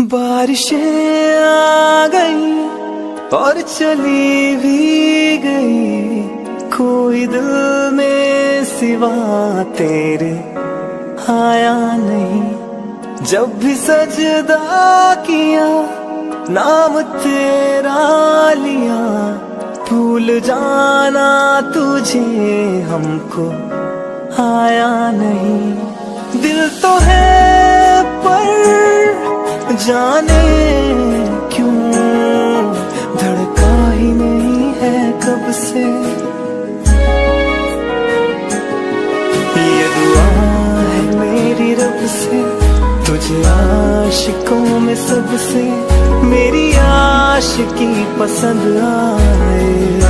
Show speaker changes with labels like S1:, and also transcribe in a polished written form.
S1: बारिशें आ गई और चली भी गई, कोई दिल में सिवा तेरे आया नहीं। जब भी सजदा किया नाम तेरा लिया, भूल जाना तुझे हमको आया नहीं। दिल तो है पर जाने क्यों धड़का ही नहीं है कब से। ये दुआ है मेरी रब से, तुझे आशिकों में सबसे मेरी आशिकी पसंद आए।